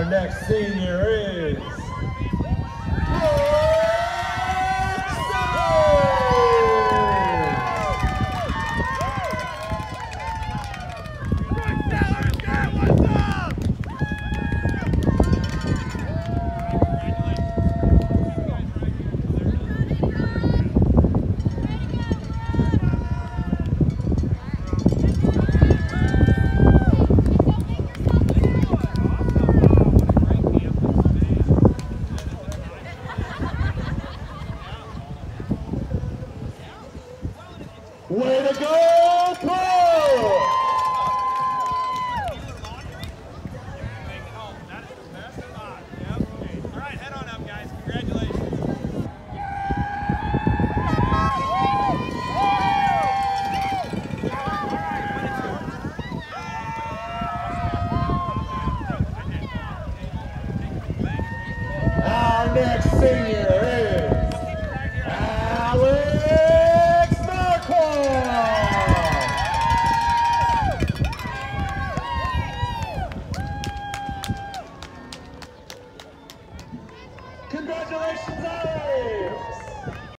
next senior is way to go, Paul! All right, head on up, guys. Congratulations. Our next senior